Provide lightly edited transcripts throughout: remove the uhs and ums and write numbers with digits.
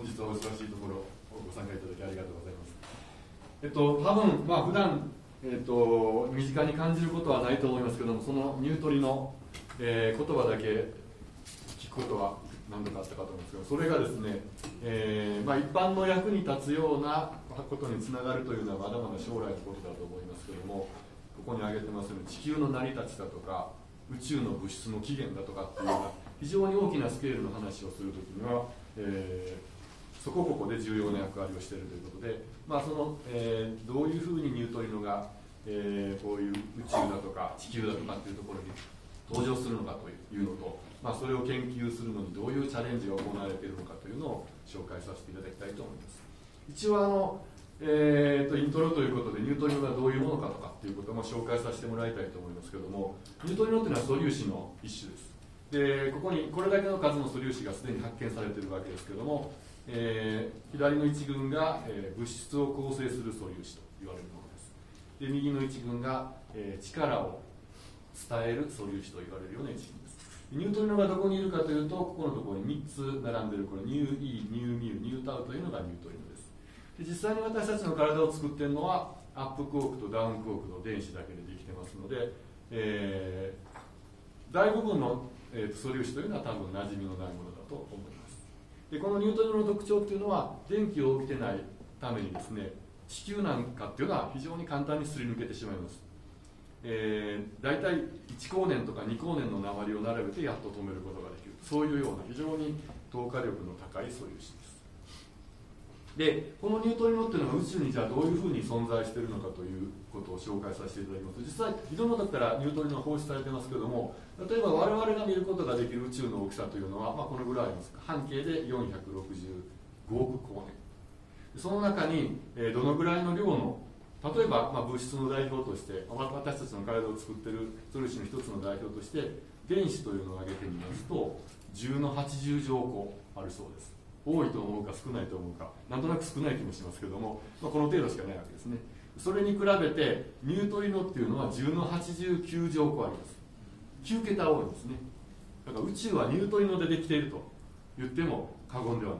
本日はお忙しいところご参加いただきありがとうございます。多分普段身近に感じることはないと思いますけども、そのニュートリの、言葉だけ聞くことは何度かあったかと思うんですけど、それがですね、一般の役に立つようなことにつながるというのはまだまだ将来のことだと思いますけども、ここに挙げてますように地球の成り立ちだとか宇宙の物質の起源だとかっていうような非常に大きなスケールの話をするときには、そここで重要な役割をしているということで、どういうふうにニュートリノが、こういう宇宙だとか地球だとかっていうところに登場するのかというのと、それを研究するのにどういうチャレンジが行われているのかというのを紹介させていただきたいと思います。一応イントロということでニュートリノがどういうものかとかっていうことも紹介させてもらいたいと思いますけども、ニュートリノというのは素粒子の一種です。で、ここにこれだけの数の素粒子がすでに発見されているわけですけども、左の一群が、物質を構成する素粒子と言われるものです。で、右の一群が、力を伝える素粒子と言われるような一群です。ニュートリノがどこにいるかというと、ここのところに3つ並んでいるこのニュー E、ニューミュー、ニュータウというのがニュートリノです。で、実際に私たちの体を作っているのはアップクォークとダウンクォークの電子だけでできてますので、大部分の、素粒子というのは多分馴染みのないものだと思います。で、このニュートリノの特徴というのは電気を帯びてないためにですね、地球なんかっていうのは非常に簡単にすり抜けてしまいます。大体1光年とか2光年の鉛を並べてやっと止めることができる、そういうような非常に透過力の高い素粒子です。で、このニュートリノっていうのが宇宙にじゃあどういうふうに存在しているのかということを紹介させていただきます。実際いろんなとこからニュートリノが放出されてますけども、例えば我々が見ることができる宇宙の大きさというのは、このぐらいあります。半径で465億光年。その中に、どのぐらいの量の、例えば、物質の代表として、私たちの体を作っている素粒子の一つの代表として電子というのを挙げてみますと10の80乗個あるそうです。多いと思うか少ないと思うか、なんとなく少ない気もしますけども、この程度しかないわけですね。それに比べてニュートリノっていうのは10の89乗個あります。9桁多いんですね。だから宇宙はニュートリノでできていると言っても過言ではない。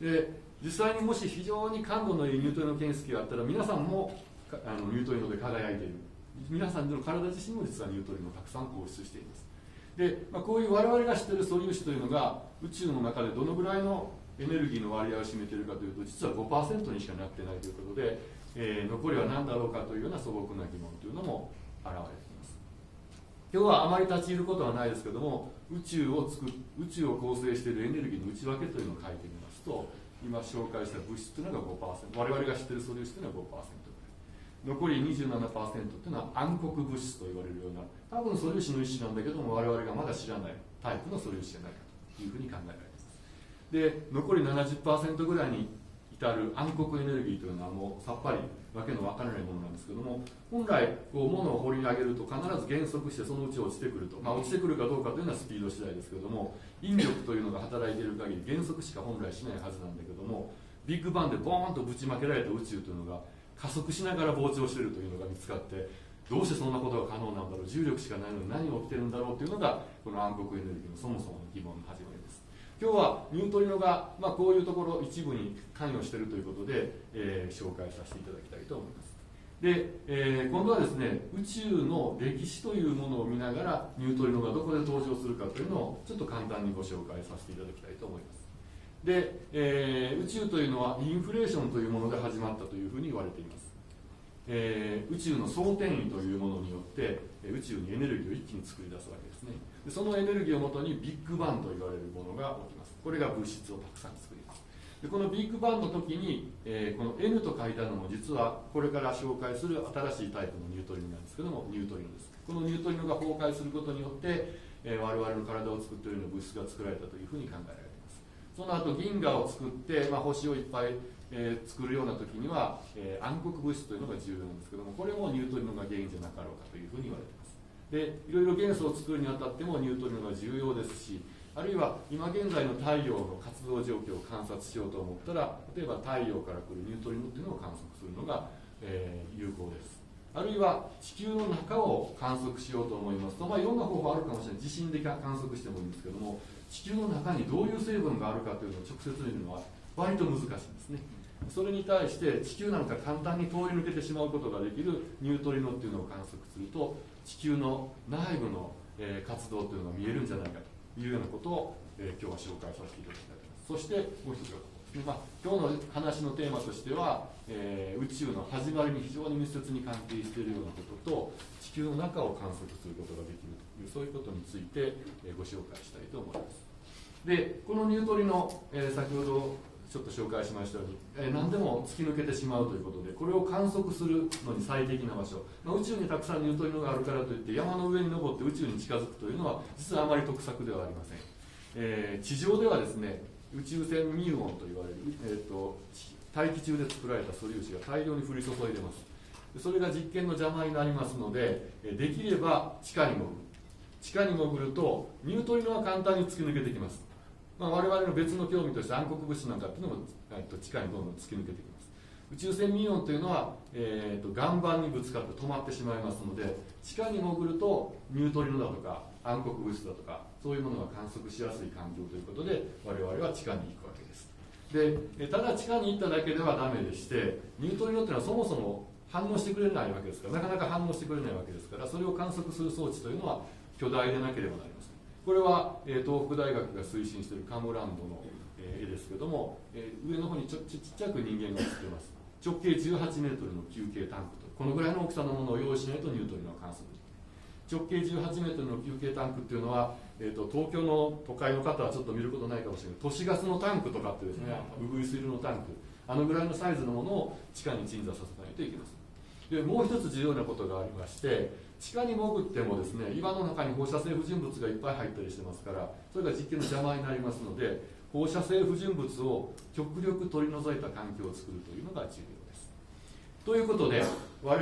で、実際にもし非常に感度のいいニュートリノ検出器があったら、皆さんもニュートリノで輝いている。皆さんの体自身も実はニュートリノをたくさん放出しています。で、こういう我々が知っている素粒子というのが宇宙の中でどのぐらいのエネルギーの割合を占めているかというと、実は 5% にしかなってないということで、残りは何だろうかというような素朴な疑問というのも現れています。今日はあまり立ち入ることはないですけども、宇宙を構成しているエネルギーの内訳というのを書いてみますと、今紹介した物質というのが 5%、我々が知っている素粒子というのは 5%。残り 27% というのは暗黒物質と言われるような、多分素粒子の一種なんだけども我々がまだ知らないタイプの素粒子じゃないかというふうに考えられます。で、残り 70% ぐらいに至る暗黒エネルギーというのはもうさっぱりわけのわからないものなんですけども、本来物を掘り上げると必ず減速してそのうち落ちてくると、落ちてくるかどうかというのはスピード次第ですけども、引力というのが働いている限り減速しか本来しないはずなんだけども、ビッグバンでボーンとぶちまけられた宇宙というのが加速しながら膨張しているというのが見つかって、どうしてそんなことが可能なんだろう、重力しかないのに何が起きてるんだろうというのがこの暗黒エネルギーのそもそもの疑問の始まりです。今日はニュートリノが、こういうところ一部に関与しているということで、紹介させていただきたいと思います。で、今度はですね、宇宙の歴史というものを見ながらニュートリノがどこで登場するかというのをちょっと簡単にご紹介させていただきたいと思います。で、宇宙というのはインフレーションというもので始まったというふうに言われています。宇宙の総転移というものによって宇宙にエネルギーを一気に作り出すわけですね。で、そのエネルギーをもとにビッグバンと言われるものが起きます。これが物質をたくさん作ります。で、このビッグバンの時に、この N と書いたのも実はこれから紹介する新しいタイプのニュートリノなんですけども、ニュートリノです。このニュートリノが崩壊することによって、我々の体を作っているような物質が作られたというふうに考えられます。その後銀河を作って、星をいっぱい作るような時には、暗黒物質というのが重要なんですけども、これもニュートリノが原因じゃなかろうかというふうに言われています。で、いろいろ元素を作るにあたってもニュートリノが重要ですし、あるいは今現在の太陽の活動状況を観察しようと思ったら、例えば太陽から来るニュートリノというのを観測するのが、有効です。あるいは地球の中を観測しようと思いますと、いろんな方法あるかもしれない。地震で観測してもいいんですけども、地球の中にどういう成分があるかというのを直接見るのは割と難しいんですね。それに対して地球なんか簡単に通り抜けてしまうことができるニュートリノっていうのを観測すると、地球の内部の活動というのが見えるんじゃないかというようなことを今日は紹介させていただきたいと思います。そしてもう一つがですね、今日の話のテーマとしては、宇宙の始まりに非常に密接に関係しているようなことと、地球の中を観測することができるという、そういうことについてご紹介したいと思います。で、このニュートリノ、先ほどちょっと紹介しましたように、何でも突き抜けてしまうということで、これを観測するのに最適な場所、宇宙にたくさんニュートリノがあるからといって山の上に登って宇宙に近づくというのは実はあまり得策ではありません。地上ではですね、宇宙船ミューオンと言われる、大気中で作られた素粒子が大量に降り注いでます。それが実験の邪魔になりますので、できれば地下に潜る。地下に潜るとニュートリノは簡単に突き抜けてきます。我々の別の興味として暗黒物質なんかっていうのも地下にどんどん突き抜けてきます。宇宙船ミューオンというのは、岩盤にぶつかって止まってしまいますので、地下に潜るとニュートリノだとか暗黒物質だとかそういうものが観測しやすい環境ということで我々は地下に行くわけです。でただ地下に行っただけではダメでして、ニュートリノっていうのはそもそも反応してくれないわけですから、なかなか反応してくれないわけですから、それを観測する装置というのは巨大でなければなりません。これは東北大学が推進しているカムランドの絵ですけども、上の方にちっちゃく人間が写っています。直径18メートルの球形タンクと、このぐらいの大きさのものを用意しないとニュートリノは観測できない。直径18メートルの球形タンクっていうのは、東京の都会の方はちょっと見ることないかもしれない、都市ガスのタンクとかってですね、ウグイス色のタンク、あのぐらいのサイズのものを地下に鎮座させないといけません。でもう一つ重要なことがありまして、地下に潜ってもですね、岩の中に放射性不純物がいっぱい入ったりしてますから、それが実験の邪魔になりますので、放射性不純物を極力取り除いた環境を作るというのが重要です。ということで、我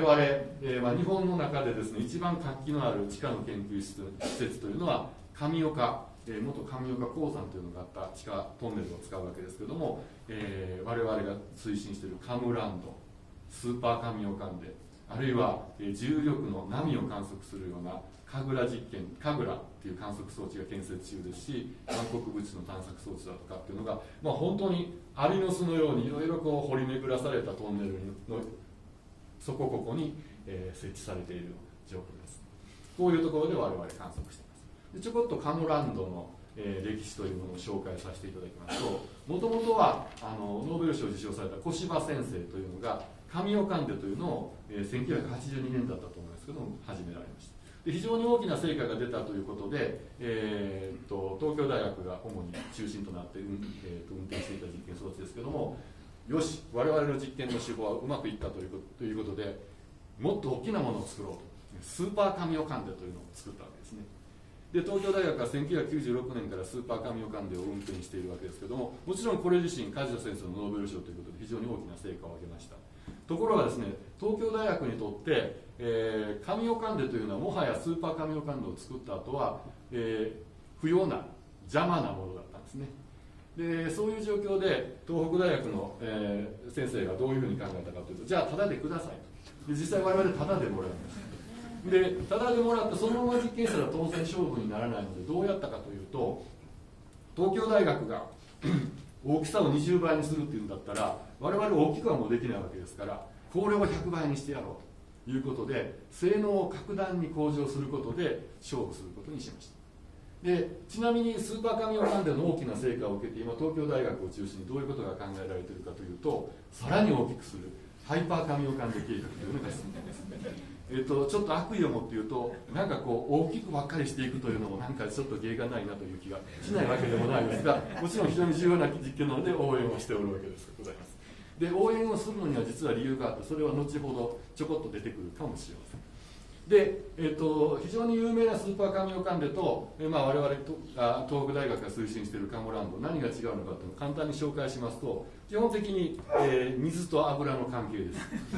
々、日本の中でですね、一番活気のある地下の研究施設というのは神岡、元神岡鉱山というのがあった地下トンネルを使うわけですけれども、我々が推進しているカムランド、スーパー神岡で、あるいは重力の波を観測するようなカグラ実験、カグラっていう観測装置が建設中ですし、暗黒物質の探索装置だとかっていうのが、本当にアリの巣のようにいろいろ掘り巡らされたトンネルのそこここに、設置されている状況です。こういうところで我々観測しています。でちょこっとカムランドの、歴史というものを紹介させていただきますと、もともとはノーベル賞を受賞された小柴先生というのが神岡ンデというのを、1982年だったと思いますけども始められました。で非常に大きな成果が出たということで、東京大学が主に中心となって、運転していた実験装置ですけども、よし我々の実験の手法はうまくいったということで、もっと大きなものを作ろうと、スーパー神岡ンデというのを作ったわけですね。で東京大学は1996年からスーパー神岡ンデを運転しているわけですけども、もちろんこれ自身梶田先生のノーベル賞ということで非常に大きな成果を上げました。ところがですね、東京大学にとって、神岡ンデというのはもはやスーパー神岡ンデを作った後は、不要な邪魔なものだったんですね。でそういう状況で東北大学の、先生がどういうふうに考えたかというと、じゃあタダでくださいと。で実際我々タダでもらいました。でタダでもらってそのまま実験したら当然勝負にならないので、どうやったかというと、東京大学が大きさを20倍にするっていうんだったら、我々大きくはもうできないわけですから、これを100倍にしてやろうということで、性能を格段に向上することで勝負することにしました。でちなみにスーパー神岡ンデの大きな成果を受けて、今東京大学を中心にどういうことが考えられているかというと、さらに大きくするハイパー神岡ンデ計画というのが進んでいます。ちょっと悪意を持って言うと、なんかこう大きくばっかりしていくというのもなんかちょっと芸がないなという気がしないわけでもないですが、もちろん非常に重要な実験なので応援をしておるわけですございます。で応援をするのには実は理由があって、それは後ほどちょこっと出てくるかもしれません。で、非常に有名なスーパー神岡ンデと、我々と東北大学が推進しているカムランド、何が違うのかというのを簡単に紹介しますと、基本的に、水と油の関係です。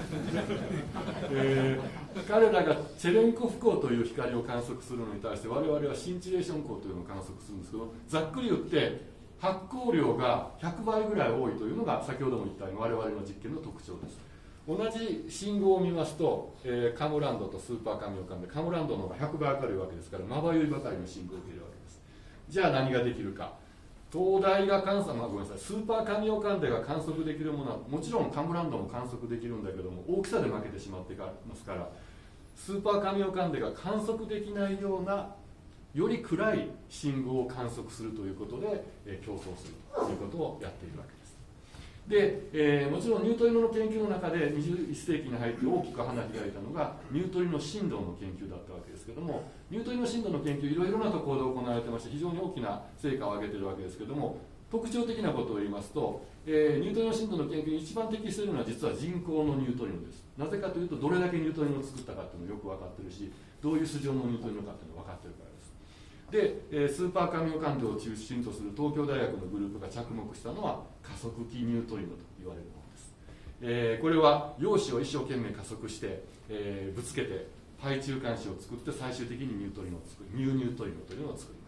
彼らがチェレンコフ光という光を観測するのに対して、我々はシンチレーション光というのを観測するんですけど、ざっくり言って発光量が100倍ぐらい多いというのが先ほども言ったように我々の実験の特徴です。同じ信号を見ますと、カムランドとスーパー神岡ンデ、カムランドの方が100倍明るいわけですから、まばゆいばかりの信号を受けるわけです。じゃあ何ができるか。 東大がごめんなさい、スーパーカミオカンデが観測できるものはもちろんカムランドも観測できるんだけども、大きさで負けてしまっていますから、スーパーカミオカンデが観測できないようなより暗い信号を観測するということで、競争するということをやっているわけです。で、もちろんニュートリノの研究の中で21世紀に入って大きく花開いたのがニュートリノ振動の研究だったわけですけども、ニュートリノ振動の研究いろいろなところで行われてまして非常に大きな成果を上げているわけですけども、特徴的なことを言いますと、ニュートリノ振動の研究に一番適しているのは実は人工のニュートリノです。なぜかというと、どれだけニュートリノを作ったかっていうのよく分かってるし、どういう素性のニュートリノかっていうのが分かってるからです。で、スーパーカミオカンデを中心とする東京大学のグループが着目したのは加速器ニュートリノと言われるものです。これは陽子を一生懸命加速して、ぶつけて肺中間子を作って最終的にニュートリノを作るニューニュートリノというのを作ります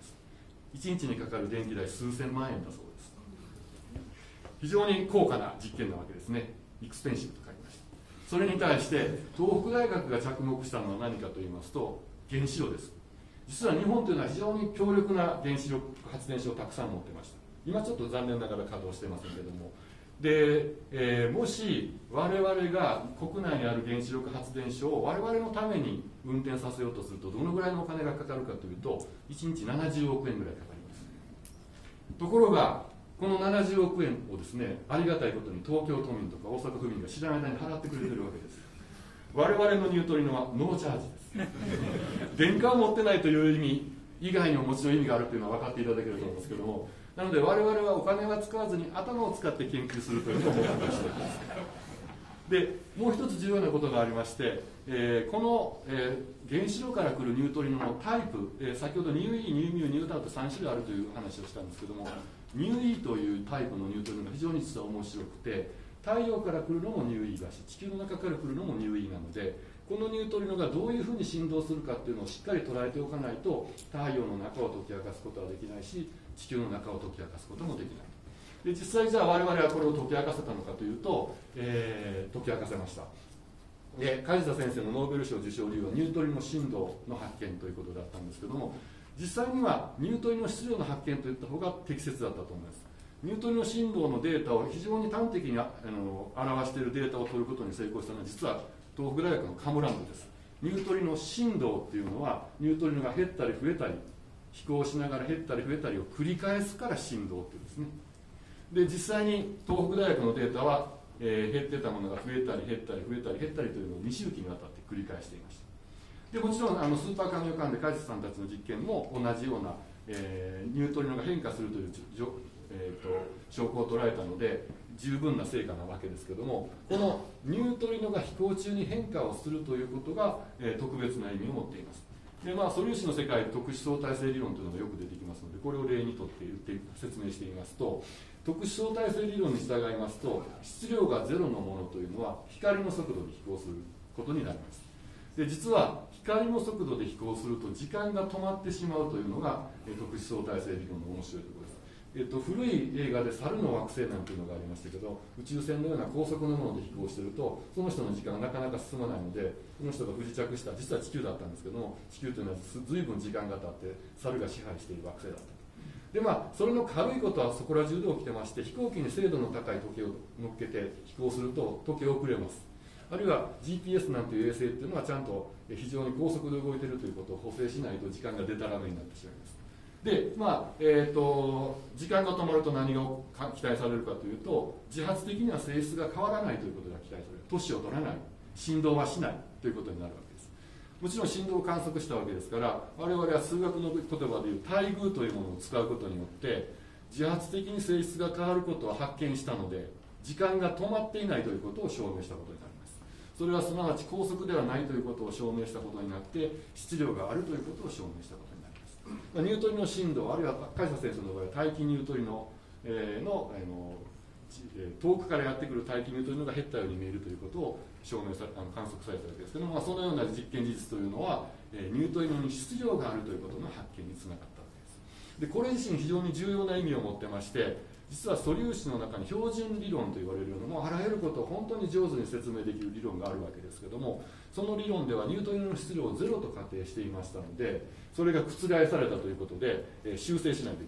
。1日にかかる電気代数千万円だそうです。非常に高価な実験なわけですね。エクスペンシブと書きました。それに対して東北大学が着目したのは何かと言いますと、原子炉です。実は日本というのは非常に強力な原子力発電所をたくさん持ってました。今ちょっと残念ながら稼働してませんけども、で、もし我々が国内にある原子力発電所を我々のために運転させようとするとどのぐらいのお金がかかるかというと、1日70億円ぐらいかかります。ところがこの70億円をですね、ありがたいことに東京都民とか大阪府民が知らない間に払ってくれてるわけです。我々のニュートリノはノーチャージです。電荷を持ってないという意味以外にももちろん意味があるというのは分かっていただけると思うんですけども、なので我々はお金は使わずに頭を使って研究するというのを目標としています。で、もう一つ重要なことがありまして、この、原子炉から来るニュートリノのタイプ、先ほどニュー E、ニューミュー、ニュータウと3種類あるという話をしたんですけども、ニュー E というタイプのニュートリノが非常に実は面白くて、太陽から来るのもニュー E だし、地球の中から来るのもニュー E なので、このニュートリノがどういうふうに振動するかっていうのをしっかり捉えておかないと、太陽の中を解き明かすことはできないし、地球の中を解き明かすこともできない。で、実際じゃあ我々はこれを解き明かせたのかというと、解き明かせました。で、梶田先生のノーベル賞受賞理由はニュートリノ振動の発見ということだったんですけども、実際にはニュートリノ質量の発見といった方が適切だったと思います。ニュートリノ振動のデータを非常に端的に表しているデータを取ることに成功したのは実は東北大学のカムランドです。ニュートリノ振動っていうのはニュートリノが減ったり増えたり飛行しながら減ったり増えたりを繰り返すから振動っていうんですね。で、実際に東北大学のデータは、減ってたものが増えたり減ったり増えたり減ったりというのを2周期にわたって繰り返していました。で、もちろんスーパーカミオカンデ梶田さんたちの実験も同じような、ニュートリノが変化するという証拠を捉えたので十分な成果なわけですけども、このニュートリノが飛行中に変化をするということが、特別な意味を持っています。で、素粒子の世界で特殊相対性理論というのがよく出てきますので、これを例にとって説明していますと、特殊相対性理論に従いますと、質量がゼロのものというのは光の速度で飛行することになります。で、実は光の速度で飛行すると時間が止まってしまうというのが、特殊相対性理論の面白いところです。古い映画で猿の惑星なんていうのがありましたけど、宇宙船のような高速のもので飛行しているとその人の時間がなかなか進まないので、その人が不時着した実は地球だったんですけども、地球というのは随分時間が経って猿が支配している惑星だった。で、それの軽いことはそこら中で起きてまして、飛行機に精度の高い時計を乗っけて飛行すると時計遅れます。あるいは GPS なんていう衛星っていうのはちゃんと非常に高速で動いているということを補正しないと時間がデタラメになってしまいます。で、時間が止まると何が期待されるかというと、自発的には性質が変わらないということが期待される。年を取らない、振動はしないということになるわけです。もちろん振動を観測したわけですから、我々は数学の言葉でいう対偶というものを使うことによって自発的に性質が変わることを発見したので、時間が止まっていないということを証明したことになります。それはすなわち高速ではないということを証明したことになって、質量があるということを証明したことになります。ニュートリノ振動、あるいは梶田先生の場合は大気ニュートリノの遠くからやってくる大気ニュートリノが減ったように見えるということを観測されたわけですけども、そのような実験事実というのはニュートリノに質量があるということの発見につながったわけです。で、これ自身非常に重要な意味を持ってまして、実は素粒子の中に標準理論と言われるような、あらゆることを本当に上手に説明できる理論があるわけですけども、その理論ではニュートリノの質量をゼロと仮定していましたので、それが覆されたということで、修正しないといけない。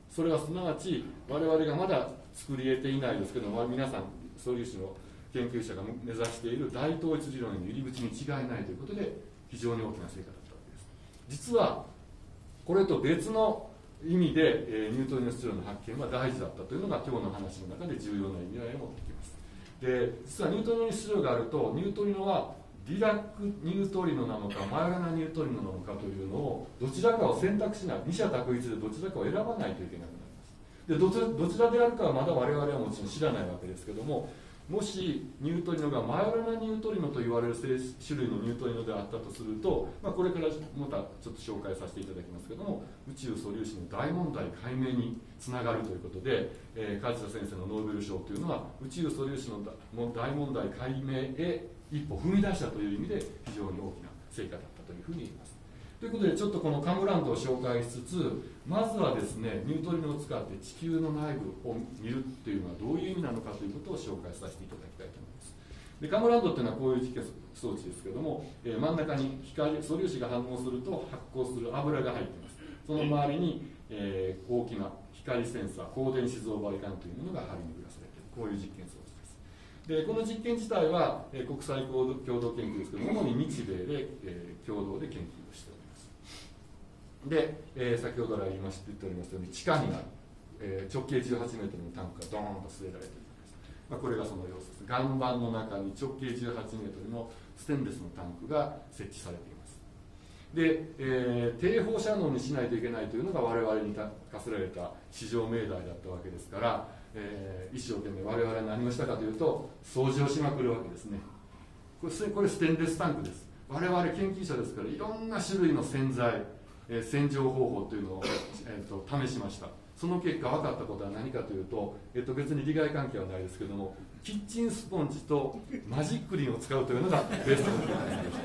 それはすなわち我々がまだ作り得ていないですけども、皆さん素粒子の研究者が目指している大統一理論への入り口に違いないということで非常に大きな成果だったわけです。実はこれと別の意味で、ニュートリノ質量の発見は大事だったというのが今日の話の中で重要な意味合いを持ってきます。で、実はニュートリノ質量があると、ニュートリノはディラックニュートリノなのかマイオラナニュートリノなのかというのをどちらかを選択しない、二者択一でどちらかを選ばないといけなくなります。で、どちらであるかはまだ我々はもちろん知らないわけですけども、もしニュートリノがマイオラナニュートリノと言われる種類のニュートリノであったとすると、これからまたちょっと紹介させていただきますけども、宇宙素粒子の大問題解明につながるということで、梶田先生のノーベル賞というのは宇宙素粒子の大問題解明へ一歩踏み出したという意味で非常に大きな成果だったというふうに言います。ということで、ちょっとこのカムランドを紹介しつつ、まずはですね、ニュートリノを使って地球の内部を見るっていうのはどういう意味なのかということを紹介させていただきたいと思います。で、カムランドっていうのはこういう実験装置ですけども、真ん中に素粒子が反応すると発光する油が入っています。その周りに、大きな光センサー、光電子増倍管というものが張り巡らされている、こういう実験装置です。で、この実験自体は、国際共同研究ですけども、主に日米で、共同で研究をしております。で、先ほど来言っておりますように、地下にある、直径18メートルのタンクがドーンと据えられているわけです。これがその様子です。岩盤の中に直径18メートルのステンレスのタンクが設置されています。で、低放射能にしないといけないというのが我々に課せられた至上命題だったわけですから、一生懸命我々は何をしたかというと、掃除をしまくるわけですね。これステンレスタンクです。我々研究者ですから、いろんな種類の洗剤、洗浄方法というのを、試しました。その結果分かったことは何かというと、別に利害関係はないですけども、キッチンスポンジとマジックリンを使うというのがベストの結果でした。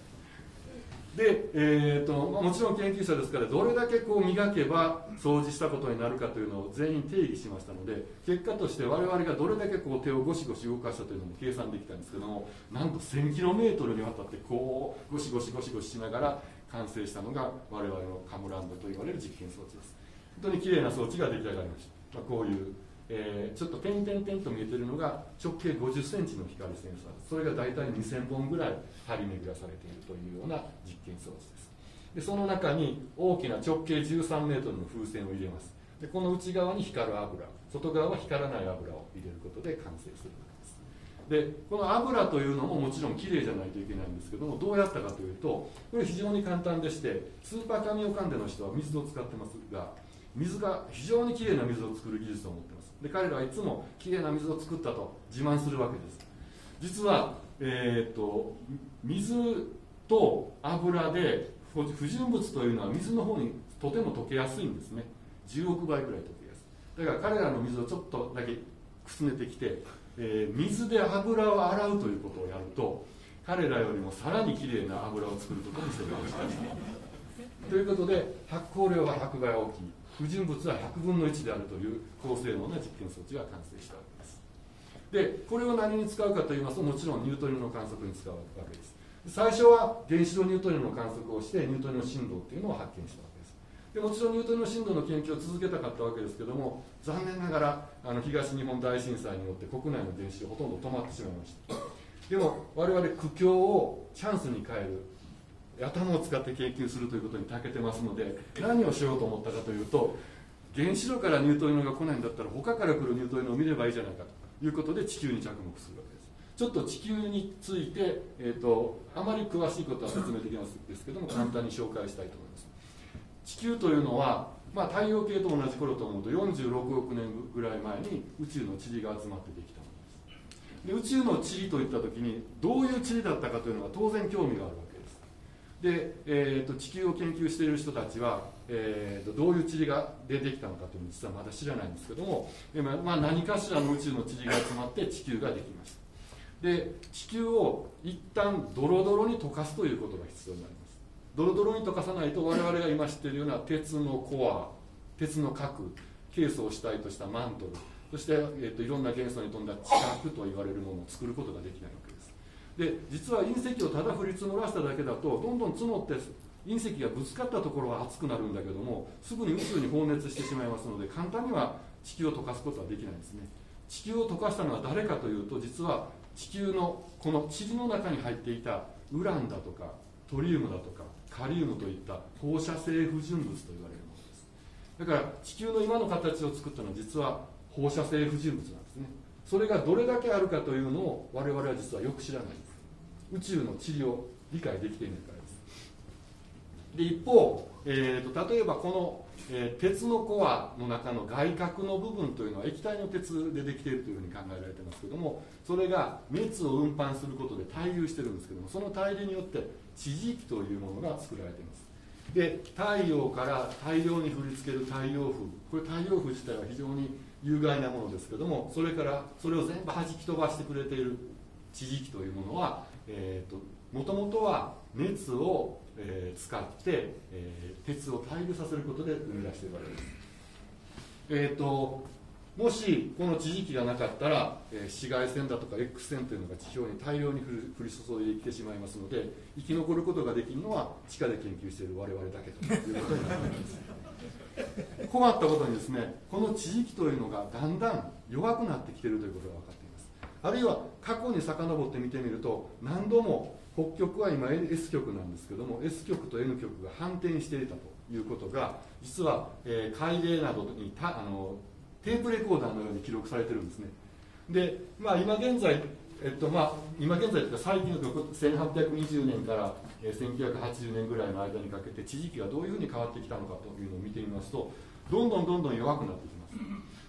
で、もちろん研究者ですから、どれだけこう磨けば掃除したことになるかというのを全員定義しましたので、結果として我々がどれだけこう手をゴシゴシ動かしたというのも計算できたんですけども、なんと 1000km にわたってこうゴシゴシしながら完成したのが我々のカムランドと言われる実験装置です。本当にきれいな装置が出来上がりました。こういう、ちょっと点々々と見えているのが直径50センチの光センサー、それが大体2000本ぐらい張り巡らされているというような実験装置です。で、その中に大きな直径13メートルの風船を入れます。で、この内側に光る油、外側は光らない油を入れることで完成するわけです。で、この油というのももちろんきれいじゃないといけないんですけども、どうやったかというと、これ非常に簡単でして、スーパーカミオカンデの人は水を使ってますが、水が非常にきれいな水を作る技術を持っています。で、彼らはいつもきれいな水を作ったと自慢するわけです。実は、水と油で不純物というのは水の方にとても溶けやすいんですね。10億倍ぐらい溶けやすい。だから彼らの水をちょっとだけくすねてきて、水で油を洗うということをやると、彼らよりもさらにきれいな油を作ることに成功しました。ということで、発酵量は100倍大きい、不純物は100分の1であるという高性能な実験装置が完成したわけです。で、これを何に使うかといいますと、もちろんニュートリノの観測に使うわけです。最初は原子炉ニュートリノの観測をして、ニュートリノ振動っていうのを発見したわけです。で、もちろんニュートリノ振動の研究を続けたかったわけですけども、残念ながら東日本大震災によって国内の原子炉ほとんど止まってしまいました。でも我々苦境をチャンスに変える、頭を使って研究するということに長けてますので、何をしようと思ったかというと、原子炉からニュートリノが来ないんだったら他から来るニュートリノを見ればいいじゃないかということで地球に着目するわけです。ちょっと地球について、あまり詳しいことは説明できないんですけども、簡単に紹介したいと思います。地球というのは、太陽系と同じ頃と思うと46億年ぐらい前に宇宙の塵が集まってできたものです。で、宇宙の塵といった時にどういう塵だったかというのは当然興味があるわけです。で、地球を研究している人たちは、どういう塵が出てきたのかというのは実はまだ知らないんですけども、何かしらの宇宙の塵が集まって地球ができました。で、地球を一旦ドロドロに溶かすということが必要になります。ドロドロに溶かさないと我々が今知っているような鉄のコア、鉄の核、ケイ素を主体としたマントル、そして、いろんな元素に富んだ地殻と言われるものを作ることができないわけです。で、実は隕石をただ降り積もらせただけだとどんどん積もって隕石がぶつかったところは熱くなるんだけども、すぐに宇宙に放熱してしまいますので、簡単には地球を溶かすことはできないんですね。地球を溶かしたのは誰かというと、実は地球のこの塵の中に入っていたウランだとかトリウムだとかカリウムといった放射性不純物と言われるものです。だから地球の今の形を作ったのは実は放射性不純物なんですね。それがどれだけあるかというのを我々は実はよく知らないんです。宇宙の塵を理解できていないからです。で一方、例えばこの、鉄のコアの中の外核の部分というのは液体の鉄でできているというふうに考えられていますけども、それが熱を運搬することで対流してるんですけども、その対流によって地磁気というものが作られています。で太陽から大量に降りつける太陽風、これ太陽風自体は非常に有害なものですけども、それからそれを全部弾き飛ばしてくれている地磁気というものはもともとは熱を、使って、鉄を対流させることで生み出しているわけです。もしこの地磁気がなかったら、紫外線だとか X 線というのが地表に大量に降り注いできてしまいますので、生き残ることができるのは地下で研究している我々だけということになります困ったことにですね、この地磁気というのがだんだん弱くなってきているということが分かっています。あるいは過去に遡って見てみると、何度も北極は今 S 極なんですけども、 S 極と N 極が反転していたということが実は、海嶺などにテープレコーダーのように記録されてるんですね。で、今現在、今現在というか最近の1820年から1980年ぐらいの間にかけて地磁気がどういうふうに変わってきたのかというのを見てみますと、どんどん弱くなってきます。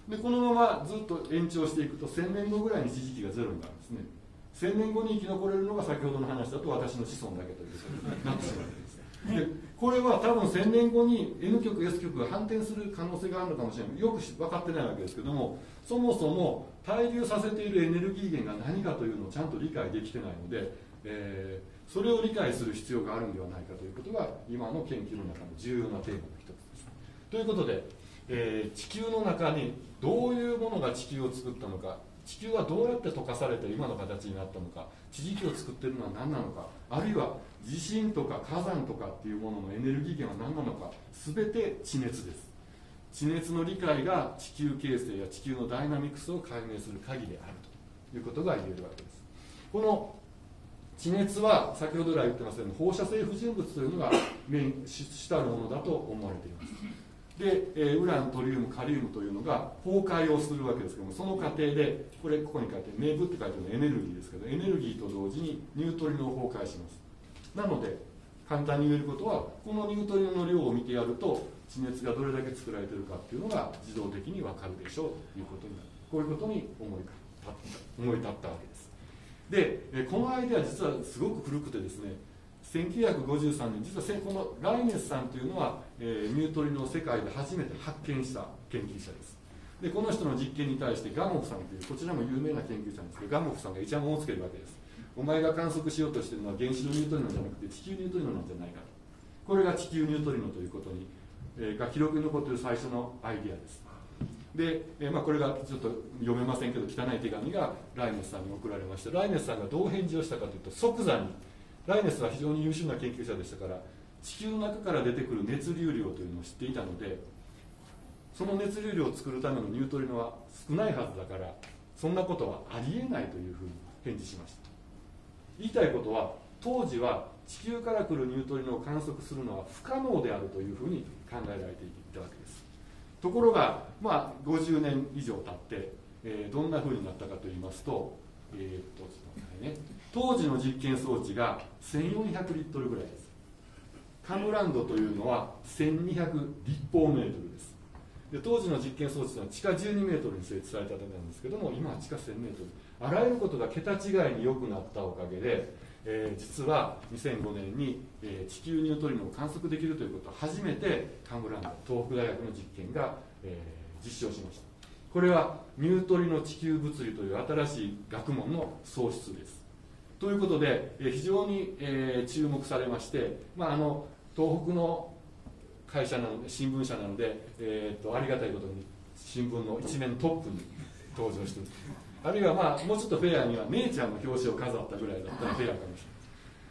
でこのままずっと延長していくと1000年後ぐらいに地磁気がゼロになるんですね。1000年後に生き残れるのが先ほどの話だと私の子孫だけということになってしまうんです。でこれは多分1000年後に N 極 S 極が反転する可能性があるのかもしれない。よく分かってないわけですけども、そもそも対流させているエネルギー源が何かというのをちゃんと理解できてないので、それを理解する必要があるんではないかということが今の研究の中の重要なテーマの一つです。ということで、地球の中にどういうものが地球を作ったのか、地球はどうやって溶かされて今の形になったのか、地磁気を作っているのは何なのか、あるいは地震とか火山とかっていうもののエネルギー源は何なのか、全て地熱です。地熱の理解が地球形成や地球のダイナミクスを解明する鍵であるということが言えるわけです。この地熱は先ほど来言ってますように放射性不純物というのが主たるものだと思われています。で、ウラン、トリウム、カリウムというのが崩壊をするわけですけども、その過程でここに書いてネブって書いてあるのはエネルギーですけど、エネルギーと同時にニュートリノを崩壊します。なので簡単に言えることは、このニュートリノの量を見てやると地熱がどれだけ作られているかっていうのが自動的に分かるでしょうということになる。こういうことに思い立ったわけです。でこのアイデア実はすごく古くてですね、1953年、実はこのライネスさんというのは、ニュートリノを世界で初めて発見した研究者です。でこの人の実験に対してガモフさんという、こちらも有名な研究者なんですけど、ガモフさんがイチャモンをつけるわけです。お前が観測しようとしているのは原子のニュートリノじゃなくて地球ニュートリノなんじゃないかと。これが地球ニュートリノということに、が記録に残っている最初のアイデアです。で、これがちょっと読めませんけど汚い手紙がライネスさんに送られまして、ライネスさんがどう返事をしたかというと、即座に、ライネスは非常に優秀な研究者でしたから、地球の中から出てくる熱流量というのを知っていたので、その熱流量を作るためのニュートリノは少ないはずだから、そんなことはありえないというふうに返事しました。言いたいことは、当時は地球から来るニュートリノを観測するのは不可能であるというふうに考えられていたわけです。ところが、50年以上経って、どんなふうになったかといいますと、ちょっと待ってね、当時の実験装置が1400リットルぐらいです。カムランドというのは1200立方メートルです。で当時の実験装置は地下12メートルに設置されたためなんですけども、今は地下1000メートル、あらゆることが桁違いに良くなったおかげで、実は2005年に、地球ニュートリノを観測できるということを初めてカムランド東北大学の実験が、実証しました。これはニュートリノ地球物理という新しい学問の創出です。ということで、非常に、注目されまして、東北の会社なので、新聞社なので、ありがたいことに新聞の一面トップに登場している。あるいはもうちょっとフェアにはネイチャーの表紙を飾ったぐらいだったらフェアかもし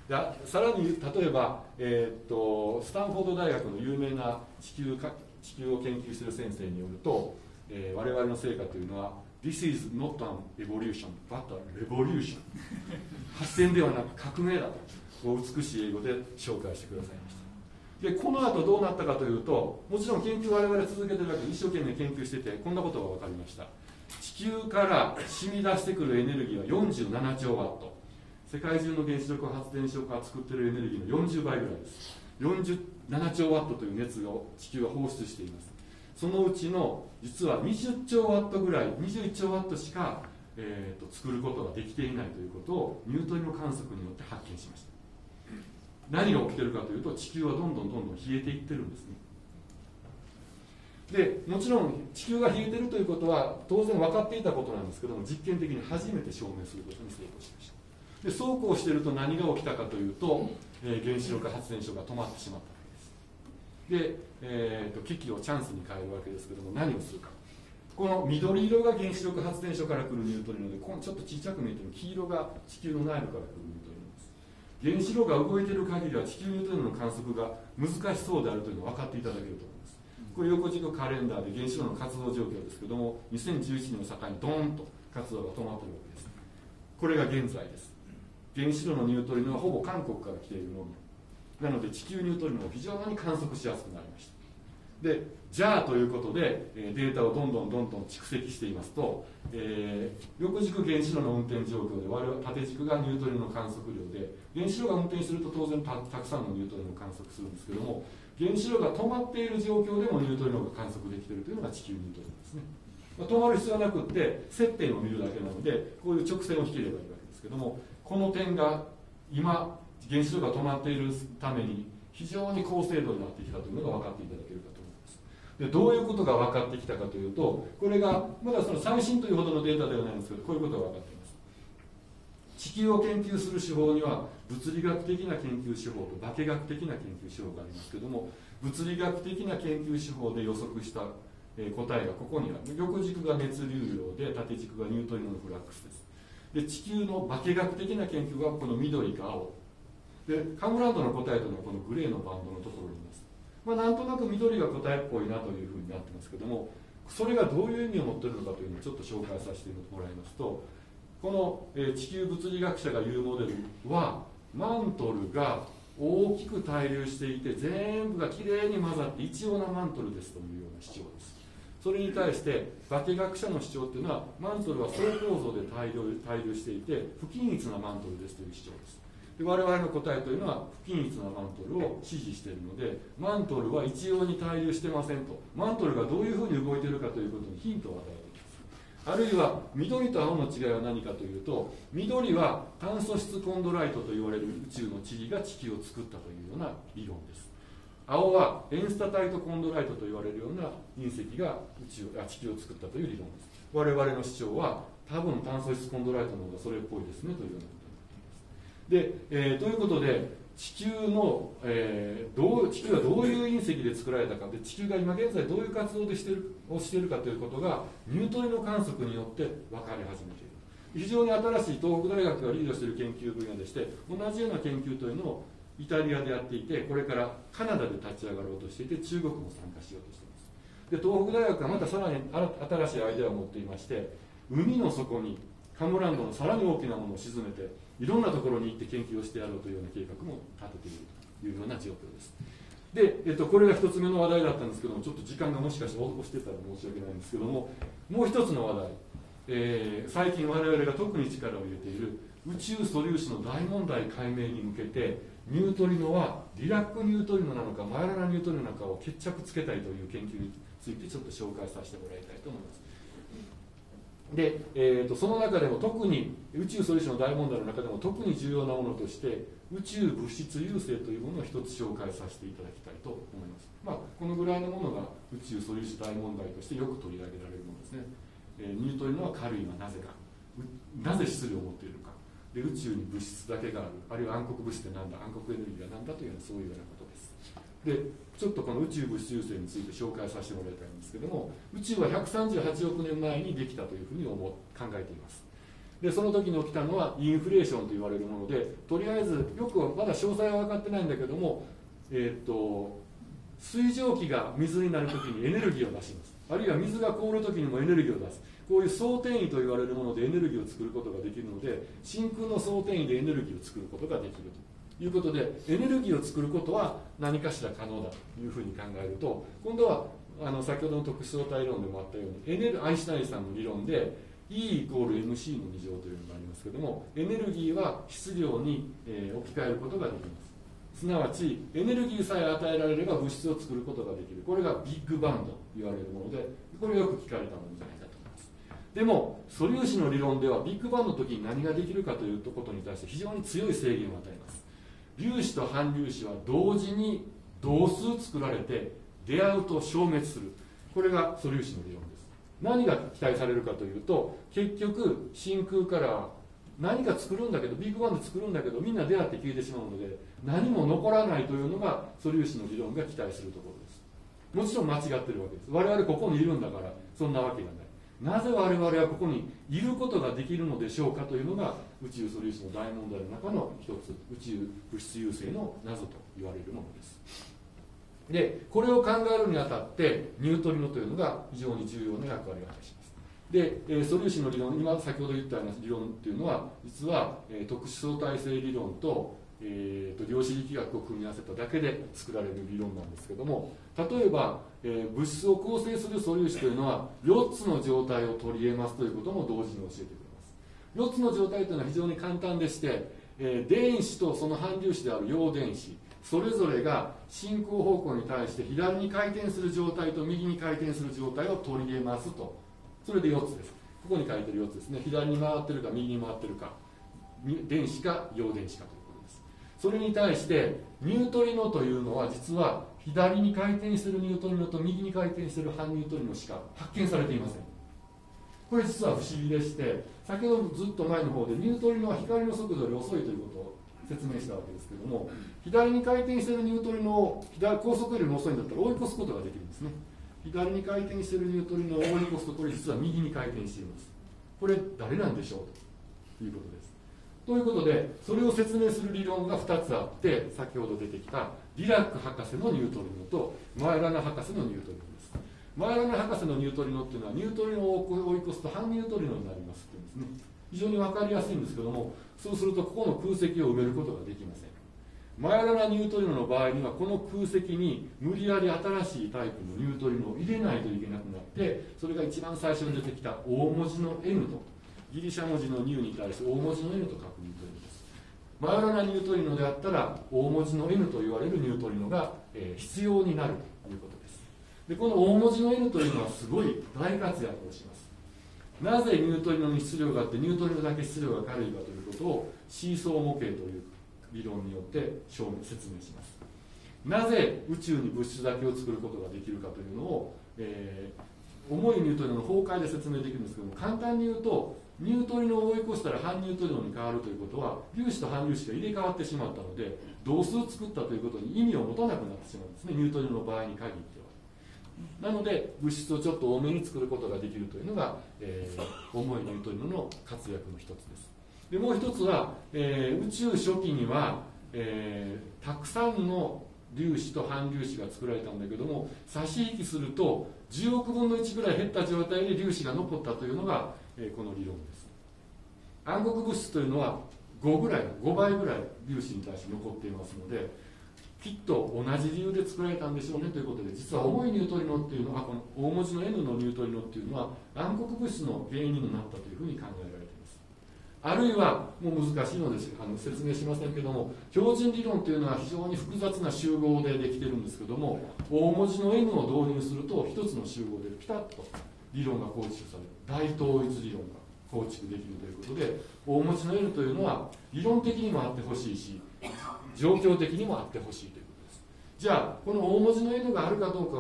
さらに例えば、スタンフォード大学の有名な地球を研究している先生によると、我々の成果というのは This is not an evolution but a revolution 発展ではなく革命だと美しい英語で紹介してくださいました。でこの後どうなったかというと、もちろん研究を我々続けてるわけで一生懸命研究してて、こんなことが分かりました。地球から染み出してくるエネルギーは47兆ワット、世界中の原子力発電所が作っているエネルギーの40倍ぐらいです。47兆ワットという熱を地球は放出しています。そのうちの実は20兆ワットぐらい、21兆ワットしか、作ることができていないということをニュートリノ観測によって発見しました。何が起きているかというと、地球はどんどん冷えていってるんですね。でもちろん地球が冷えているということは当然分かっていたことなんですけども、実験的に初めて証明することに成功しました。でそうこうしていると何が起きたかというと、原子力発電所が止まってしまったわけです。で、危機をチャンスに変えるわけですけども、何をするか。この緑色が原子力発電所から来るニュートリノで、このちょっと小さく見えている黄色が地球の内部から来るニュートリノです。原子炉が動いている限りは地球ニュートリノの観測が難しそうであるというのを分かっていただけると思います。これ横軸カレンダーで原子炉の活動状況ですけども、2011年を境にドーンと活動が止まっているわけです。これが現在です。原子炉のニュートリノはほぼ韓国から来ているのみなので、地球ニュートリノを非常に観測しやすくなりました。でじゃあということで、データをどんどん蓄積していますと、横軸原子炉の運転状況で、我々縦軸がニュートリノの観測量で、原子炉が運転すると当然 たくさんのニュートリノを観測するんですけども、原子炉が止まっている状況でもニュートリノが観測できているというのが地球ニュートリノですね。止まる必要はなくって接点を見るだけなので、こういう直線を引ければいいわけですけども、この点が今原子炉が止まっているために非常に高精度になってきたというのが分かっていただけるかと思います。でどういうことが分かってきたかというと、これがまだその最新というほどのデータではないんですけど、こういうことが分かっています。地球を研究する手法には物理学的な研究手法と化学的な研究手法がありますけども、物理学的な研究手法で予測した答えがここにある。横軸が熱流量で、縦軸がニュートリノのフラックスです。で地球の化学的な研究がこの緑か青で、カムランドの答えというのはこのグレーのバンドのところにいます。なんとなく緑が答えっぽいなというふうになってますけども、それがどういう意味を持っているのかというのをちょっと紹介させてもらいますと、この地球物理学者が言うモデルは、マントルが大きく対流していて全部がきれいに混ざって一様なマントルですというような主張です。それに対して化学者の主張っていうのは、マントルは層構造で対流していて不均一なマントルですという主張です。で我々の答えというのは不均一なマントルを支持しているので、マントルは一様に対流してませんと、マントルがどういうふうに動いているかということにヒントを与えています。あるいは緑と青の違いは何かというと、緑は炭素質コンドライトと言われる宇宙の塵が地球を作ったというような理論です。青はエンスタタイトコンドライトと言われるような隕石が地球を作ったという理論です。我々の主張は多分炭素質コンドライトの方がそれっぽいですねというようなことになっています。で、ということで地球はどういう隕石で作られたかで、地球が今現在どういう活動をしているかということがニュートリノ観測によって分かり始めている。非常に新しい東北大学がリードしている研究分野でして、同じような研究というのをイタリアでやっていて、これからカナダで立ち上がろうとしていて、中国も参加しようとしています。で東北大学はまたさらに新しいアイデアを持っていまして、海の底にカムランドのさらに大きなものを沈めていろんなところに行って研究をしてやろうというような計画も立てているというような状況です。で、これが一つ目の話題だったんですけども、ちょっと時間がもしかして押してたら申し訳ないんですけども、もう一つの話題、最近我々が特に力を入れている宇宙素粒子の大問題解明に向けて、ニュートリノはリラックニュートリノなのかマイラナニュートリノなのかを決着つけたいという研究についてちょっと紹介させてもらいたいと思います。で、その中でも特に宇宙素粒子の大問題の中でも特に重要なものとして宇宙物質優勢というものを一つ紹介させていただきたいと思います。このぐらいのものが宇宙素粒子大問題としてよく取り上げられるものですね。ニュートリノは軽いのはなぜか、なぜ質量を持っているのかで、宇宙に物質だけがある、あるいは暗黒物質って何だ、暗黒エネルギーが何だというようなそういうようなことです。でちょっとこの宇宙物質優勢について紹介させてもらいたいんですけども、宇宙は138億年前にできたというふうに考えています。 でその時に起きたのはインフレーションと言われるもので、とりあえずよくまだ詳細は分かってないんだけども、水蒸気が水になる時にエネルギーを出します。あるいは水が凍る時にもエネルギーを出す。こういう相転位と言われるものでエネルギーを作ることができるので、真空の相転位でエネルギーを作ることができるということで、エネルギーを作ることは何かしら可能だというふうに考えると、今度は先ほどの特殊相対論でもあったように、アインシュタインさんの理論で E イコール MC の2乗というのがありますけども、エネルギーは質量に、置き換えることができます。すなわちエネルギーさえ与えられれば物質を作ることができる。これがビッグバンと言われるもので、これよく聞かれたものじゃないかと思います。でも素粒子の理論ではビッグバンの時に何ができるかということに対して非常に強い制限を与えます。粒子と反粒子は同時に同数作られて出会うと消滅する。これが素粒子の理論です。何が期待されるかというと、結局真空から何か作るんだけど、ビッグバンで作るんだけど、みんな出会って消えてしまうので何も残らないというのが素粒子の理論が期待するところです。もちろん間違ってるわけです。我々ここにいるんだからそんなわけがない。なぜ我々はここにいることができるのでしょうかというのが宇宙素粒子の大問題の中の一つ、宇宙物質優勢の謎と言われるものです。でこれを考えるにあたってニュートリノというのが非常に重要な役割を果たします。で素粒子の理論、今先ほど言ったような理論というのは実は特殊相対性理論と量子力学を組み合わせただけで作られる理論なんですけども、例えば、物質を構成する素粒子というのは4つの状態を取り得ますということも同時に教えてくれます。4つの状態というのは非常に簡単でして、電子とその反粒子である陽電子それぞれが進行方向に対して左に回転する状態と右に回転する状態を取り入れますと。それで4つです。ここに書いてる4つですね。左に回ってるか右に回ってるか、電子か陽電子かということです。それに対してニュートリノというのは実は左に回転しているニュートリノと右に回転している反ニュートリノしか発見されていません。これ実は不思議でして、先ほどずっと前の方でニュートリノは光の速度より遅いということを説明したわけですけども、左に回転しているニュートリノを高速よりも遅いんだったら追い越すことができるんですね。左に回転しているニュートリノを追い越すと、これ実は右に回転しています。これ誰なんでしょうということです。ということで、それを説明する理論が2つあって、先ほど出てきたディラック博士のニュートリノとマエラナ博士のニュートリノです。マエラナ博士のニュートリノっていうのはニュートリノを追い越すと反ニュートリノになりますっていうんですね。非常に分かりやすいんですけども、そうするとここの空席を埋めることができません。マエラナニュートリノの場合にはこの空席に無理やり新しいタイプのニュートリノを入れないといけなくなって、それが一番最初に出てきた大文字の N とギリシャ文字のニューに対して大文字の N と書くニュートリノです。マエラナニュートリノであったら大文字の N と言われるニュートリノが、必要になるということです。でこの大文字の N というのはすごい大活躍をします。なぜニュートリノに質量があってニュートリノだけ質量が軽いかということをシーソー模型という理論によって説明します。なぜ宇宙に物質だけを作ることができるかというのを、重いニュートリノの崩壊で説明できるんですけども、簡単に言うとニュートリノを追い越したら反ニュートリノに変わるということは粒子と反粒子が入れ替わってしまったので、同数作ったということに意味を持たなくなってしまうんですね、ニュートリノの場合に限っては。なので物質をちょっと多めに作ることができるというのが、重いニュートリノの活躍の一つです。でもう一つは、宇宙初期には、たくさんの粒子と反粒子が作られたんだけども、差し引きすると10億分の1ぐらい減った状態で粒子が残ったというのが、この理論です。暗黒物質というのは5倍ぐらい粒子に対して残っていますので、きっと同じ理由で作られたんでしょうねということで、実は重いニュートリノっていうのは、この大文字の N のニュートリノっていうのは暗黒物質の原因にもなったというふうに考えられています。あるいはもう難しいので説明しませんけども、標準理論というのは非常に複雑な集合でできているんですけども、大文字の N を導入すると一つの集合でピタッと理論が構築される、大統一理論が構築できるということで、大文字の N というのは理論的にもあってほしいし状況的にもあってほしいということです。じゃあこの大文字の N があるかどうかを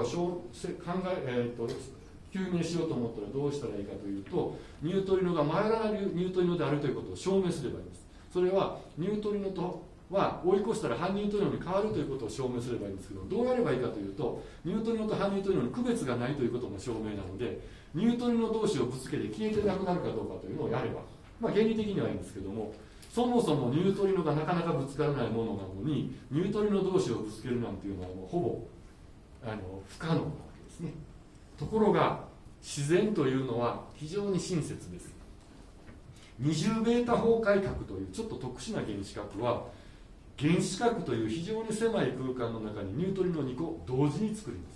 究明しようと思ったらどうしたらいいかというと、ニュートリノがマエラナニュートリノであるということを証明すればいいです。それはニュートリノとは追い越したら反ニュートリノに変わるということを証明すればいいんですけど、どうやればいいかというと、ニュートリノと反ニュートリノに区別がないということも証明なので、ニュートリノ同士をぶつけて消えてなくなるかどうかというのをやれば原理的にはいいんですけども、そもそもニュートリノがなかなかぶつからないものなのに、ニュートリノ同士をぶつけるなんていうのはもうほぼ不可能なわけですね。ところが自然というのは非常に親切です。二重ベータ崩壊核というちょっと特殊な原子核は、原子核という非常に狭い空間の中にニュートリノ2個同時に作ります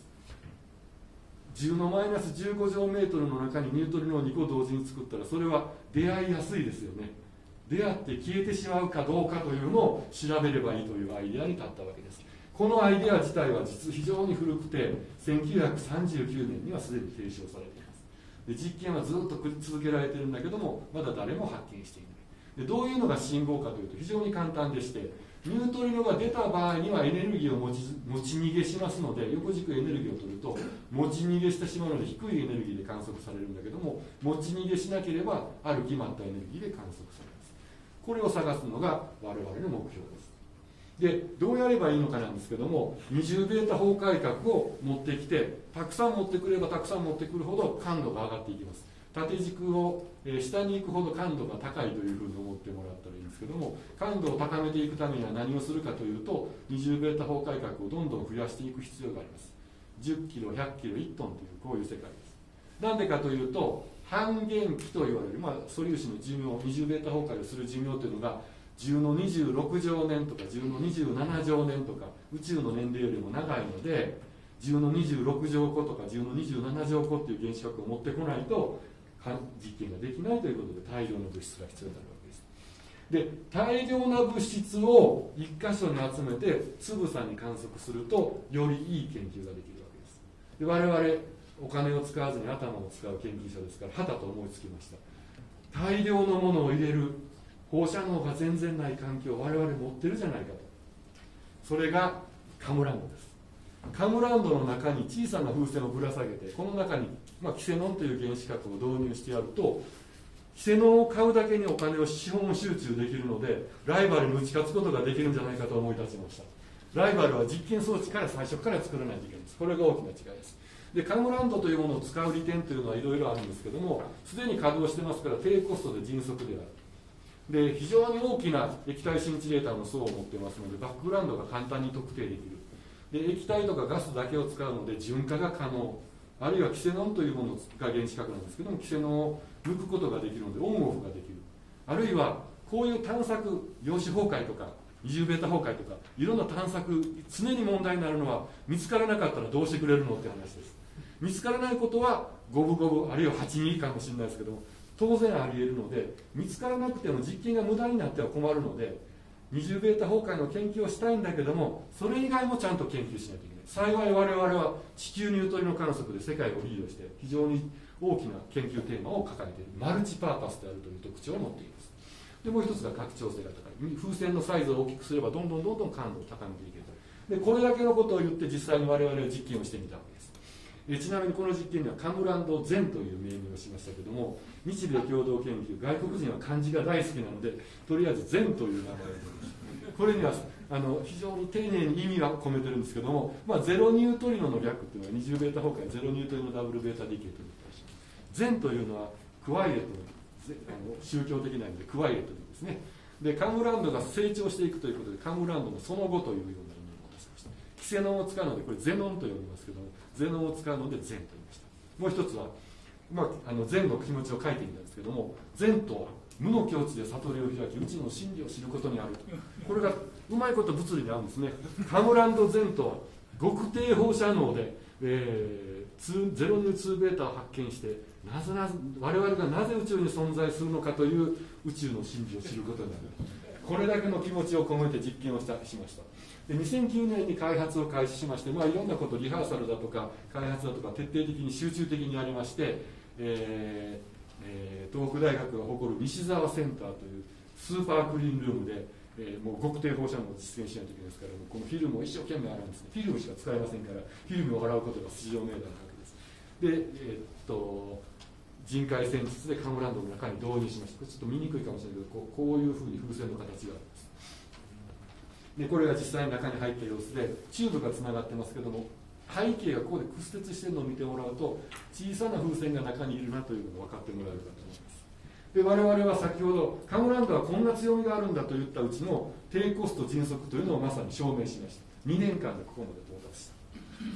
。10のマイナス15乗メートルの中にニュートリノを2個同時に作ったら、それは出会いやすいですよね。出会って消えてしまうかどうかというのを調べればいいというアイデアに立ったわけです。このアイデア自体は実非常に古くて、1939年にはすでに提唱されています。で実験はずっと続けられているんだけども、まだ誰も発見していない。でどういうのが信号かというと非常に簡単でして、ニュートリノが出た場合にはエネルギーを持ち逃げしますので、横軸エネルギーを取ると持ち逃げしてしまうので低いエネルギーで観測されるんだけども、持ち逃げしなければある決まったエネルギーで観測されます。これを探すのが我々の目標です。でどうやればいいのかなんですけども、二重ベータ崩壊核を持ってきて、たくさん持ってくればたくさん持ってくるほど感度が上がっていきます。縦軸を下に行くほど感度が高いというふうに思ってもらったらいいんですけども、感度を高めていくためには何をするかというと、二重ベータ崩壊核をどんどん増やしていく必要があります。10キロ、100キロ、1トンというこういう世界です。なんでかというと、半減期と言われる、素粒子の寿命、二重ベータ崩壊をする寿命というのが10の26乗年とか10の27乗年とか、宇宙の年齢よりも長いので、10の26乗個とか10の27乗個っていう原子核を持ってこないと実験ができないということで、大量の物質が必要になるわけです。で大量な物質を一箇所に集めてつぶさに観測すると、よりいい研究ができるわけです。で我々お金を使わずに頭を使う研究者ですから、はたと思いつきました。大量のものを入れる放射能が全然ない環境を我々持ってるじゃないかと。それがカムランドです。カムランドの中に小さな風船をぶら下げて、この中に、キセノンという原子核を導入してやると、キセノンを買うだけにお金を資本集中できるので、ライバルに打ち勝つことができるんじゃないかと思い立ちました。ライバルは実験装置から最初から作らないといけないです。これが大きな違いです。でカムランドというものを使う利点というのはいろいろあるんですけども、すでに稼働してますから低コストで迅速である。で非常に大きな液体シンチレーターの層を持ってますので、バックグラウンドが簡単に特定できる。で液体とかガスだけを使うので純化が可能、あるいはキセノンというものが原子核なんですけども、キセノンを抜くことができるのでオンオフができる。あるいはこういう探索、陽子崩壊とか二重ベータ崩壊とかいろんな探索、常に問題になるのは、見つからなかったらどうしてくれるのって話です。見つからないことは五分五分、あるいは8ミリかもしれないですけども、当然あり得るので、見つからなくても実験が無駄になっては困るので、二重ベータ崩壊の研究をしたいんだけども、それ以外もちゃんと研究しないといけない。幸い我々は地球ニュートリノ観測で世界をリードして非常に大きな研究テーマを抱えている、マルチパーパスであるという特徴を持っています。でもう一つが拡張性が高い。風船のサイズを大きくすればどんどん感度を高めていける。でこれだけのことを言って実際に我々は実験をしてみたわけです。ちなみにこの実験にはカムランドゼンという命名をしましたけども、日米共同研究、外国人は漢字が大好きなので、とりあえずゼンという名前を取りました。これには非常に丁寧に意味は込めてるんですけども、ゼロニュートリノの略っていうのは二重ベータ崩壊、ゼロニュートリノダブルベータディケイと言ったりします。ゼンというのはクワイエット、宗教的な意味でクワイエットですね。でカムランドが成長していくということで、カムランドのその後というような意味を出しました。キセノンを使うので、これゼノンと呼びますけども、ゼノンを使うのでゼンと言いました。もう一つは、ゼンの気持ちを書いてみたんですけども、ゼンとは無の境地で悟りを開き、宇宙の真理を知ることにある。これがうまいこと物理であるんですね。カムランドゼンとは極低放射能で、ゼロニュー2ベータを発見して、我々がなぜ宇宙に存在するのかという宇宙の真理を知ることになる。これだけの気持ちを込めて実験をしました。で2009年に開発を開始しまして、いろんなことリハーサルだとか開発だとか徹底的に集中的にやりまして、東北大学が誇る西澤センターというスーパークリーンルームで、もう極低放射能を実現しないといけないですから、このフィルムを一生懸命洗うんですね。フィルムしか使えませんから、フィルムを洗うことが至上命題なわけです。で、人海戦術でカムランドの中に導入しました。これちょっと見にくいかもしれないけど、こういうふうに風船の形があります。でこれが実際に中に入った様子で、チューブがつながってますけども、背景がここで屈折しているのを見てもらうと、小さな風船が中にいるなというのが分かってもらえるかと思います。 で我々は先ほどカムランドはこんな強みがあるんだと言ったうちの低コスト迅速というのをまさに証明しました。2年間でここまで到達した。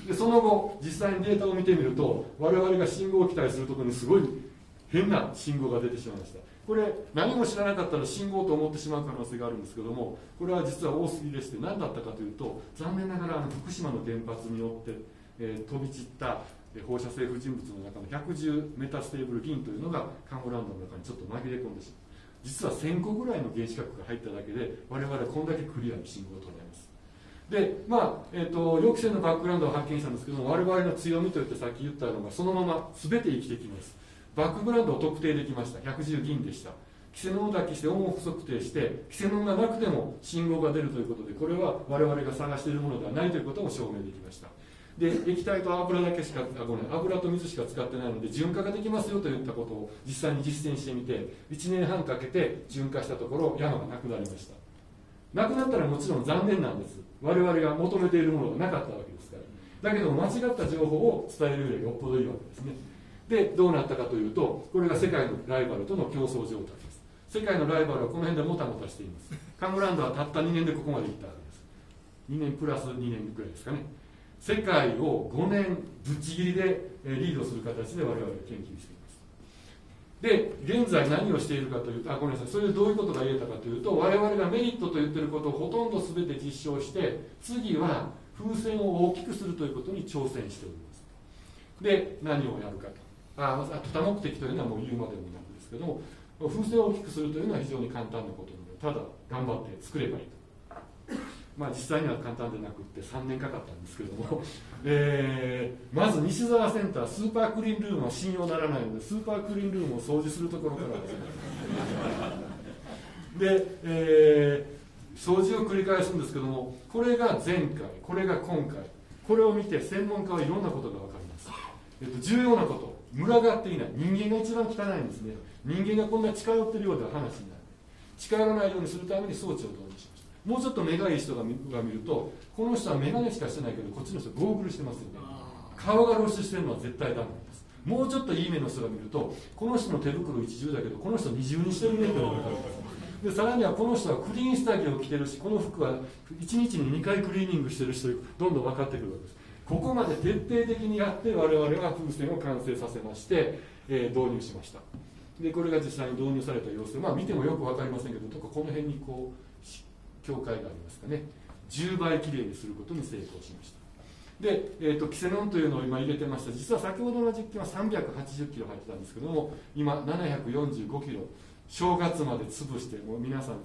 でその後実際にデータを見てみると我々が信号を期待するところにすごい変な信号が出てしまいました。これ何も知らなかったら信号と思ってしまう可能性があるんですけども、これは実は多すぎでして、何だったかというと、残念ながら福島の原発によって、飛び散った放射性不純物の中の110メタステーブル銀というのがカムランドの中にちょっと紛れ込んでしまう。実は1000個ぐらいの原子核が入っただけで我々はこんだけクリアに信号を捉えます。で予期せぬバックグラウンドを発見したんですけども、我々の強みといってさっき言ったのがそのまま全て生きてきます。バックグラウンドを特定できました。110銀でした。キセノンを脱起してオンオフ測定してキセノンがなくても信号が出るということで、これは我々が探しているものではないということも証明できました。で液体と油だけしか油と水しか使ってないので純化ができますよといったことを実際に実践してみて1年半かけて純化したところ山がなくなりました。なくなったらもちろん残念なんです。我々が求めているものがなかったわけですから。だけど間違った情報を伝えるよりよっぽどいいわけですね。でどうなったかというと、これが世界のライバルとの競争状態です。世界のライバルはこの辺でもたもたしています。カムランドはたった2年でここまで来たわけです。2年プラス2年くらいですかね。世界を5年ぶっちぎりでリードする形で我々は研究しています。で現在何をしているかというと、ごめんなさい、それでどういうことが言えたかというと、我々がメリットと言っていることをほとんど全て実証して、次は風船を大きくするということに挑戦しております。で何をやるかと、あと多目的というのはもう言うまでもなくですけども、風船を大きくするというのは非常に簡単なことなので、ただ頑張って作ればいいと。実際には簡単でなくって3年かかったんですけども、まず西澤センタースーパークリーンルームは信用ならないので、スーパークリーンルームを掃除するところから始めます。で、掃除を繰り返すんですけども、これが前回、これが今回、これを見て専門家はいろんなことが分かります。重要なこと、群がっていない、人間が一番汚いんですね。人間がこんな近寄ってるようでは話になる。近寄らないようにするために装置を導入します。もうちょっと目がいい人が見ると、この人は眼鏡しかしてないけどこっちの人ゴーグルしてますよね。顔が露出してるのは絶対ダメなんです。もうちょっといい目の人が見ると、この人の手袋一重だけどこの人二重にしてるねって分かるんです。でさらにはこの人はクリーン下着を着てるし、この服は1日に2回クリーニングしてる人、どんどん分かってくるわけです。ここまで徹底的にやって我々は風船を完成させまして、導入しました。でこれが実際に導入された様子で、見てもよく分かりませんけど、この辺にこう境界がありますかね。10倍きれいにすることに成功しました。で、キセノンというのを今入れてました。実は先ほどの実験は380キロ入ってたんですけども、今745キロ、正月まで潰して、もう皆さん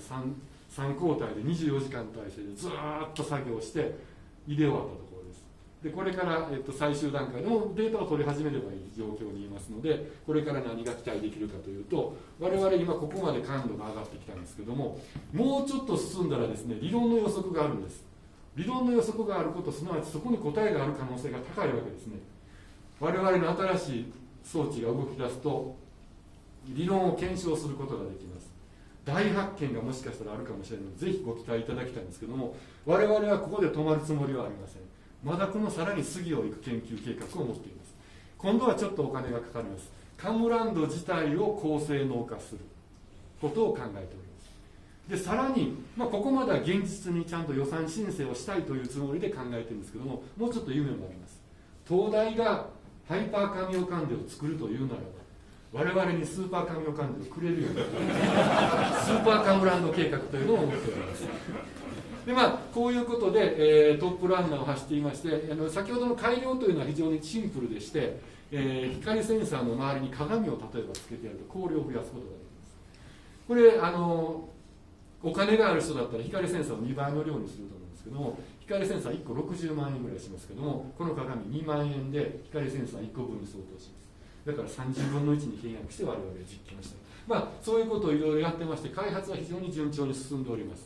3交代で24時間体制でずーっと作業して入れ終わったところです。でこれから、最終段階でもデータを取り始めればいい状況にいますので、これから何が期待できるかというと、我々今ここまで感度が上がってきたんですけども、もうちょっと進んだらですね、理論の予測があるんです。理論の予測があること、すなわちそこに答えがある可能性が高いわけですね。我々の新しい装置が動き出すと理論を検証することができます。大発見がもしかしたらあるかもしれないので、ぜひご期待いただきたいんですけども、我々はここで止まるつもりはありません。まだこのさらに次を行く研究計画を持っています。今度はちょっとお金がかかります。カムランド自体を高性能化することを考えております。でさらに、ここまでは現実にちゃんと予算申請をしたいというつもりで考えてるんですけども、もうちょっと夢もあります。東大がハイパーカミオカンデを作るというならば、我々にスーパーカミオカンデをくれるようにスーパーカムランド計画というのを持っております。でこういうことで、トップランナーを走っていまして、先ほどの改良というのは非常にシンプルでして、光センサーの周りに鏡を例えばつけてやると光量を増やすことができます。これお金がある人だったら光センサーを2倍の量にすると思うんですけども、光センサー1個60万円ぐらいしますけども、この鏡2万円で光センサー1個分に相当します。だから30分の1に契約して我々が実験した。そういうことをいろいろやってまして、開発は非常に順調に進んでおります。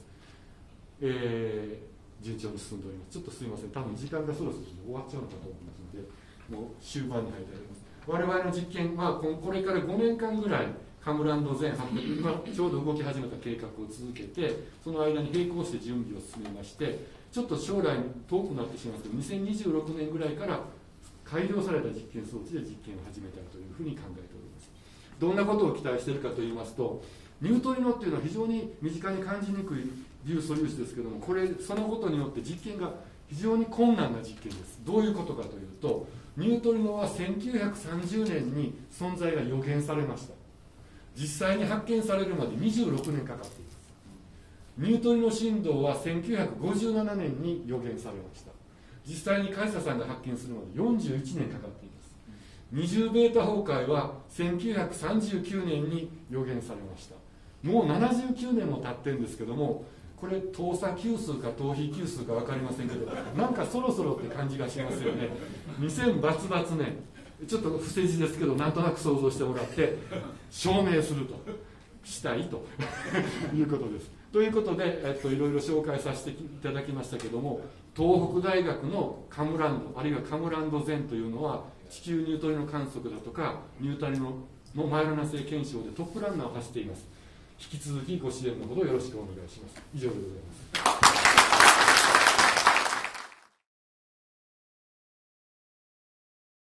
順調に進んでおります。ちょっとすいません、多分時間がそろそろ終わっちゃうのかと思いますので、もう終盤に入っております。我々の実験はこれから5年間ぐらいカムランド全800、今ちょうど動き始めた計画を続けて、その間に並行して準備を進めまして、ちょっと将来遠くなってしまいますけど、2026年ぐらいから改良された実験装置で実験を始めたいというふうに考えております。 どんなことを期待しているかといいますと、ニュートリノっていうのは非常に身近に感じにくい微素粒子ですけども、そのことによって実験が非常に困難な実験です。どういうことかというと、ニュートリノは1930年に存在が予言されました。実際に発見されるまで26年かかっています。ニュートリノ振動は1957年に予言されました。実際にカイサさんが発見するまで41年かかっています。20ベータ崩壊は1939年に予言されました。もう79年も経ってるんですけども、これ等差級数か等比級数か分かりませんけど、なんかそろそろって感じがしますよね。2000バツバツ年、ちょっと不正字ですけど、なんとなく想像してもらって証明するとしたいということです。ということで、いろいろ紹介させていただきましたけども、東北大学のカムランド、あるいはカムランドゼンというのは、地球ニュートリノ観測だとかニュートリノのマイルナ星検証でトップランナーを走っています。引き続きご支援のほどよろしくお願いします。以上でございます。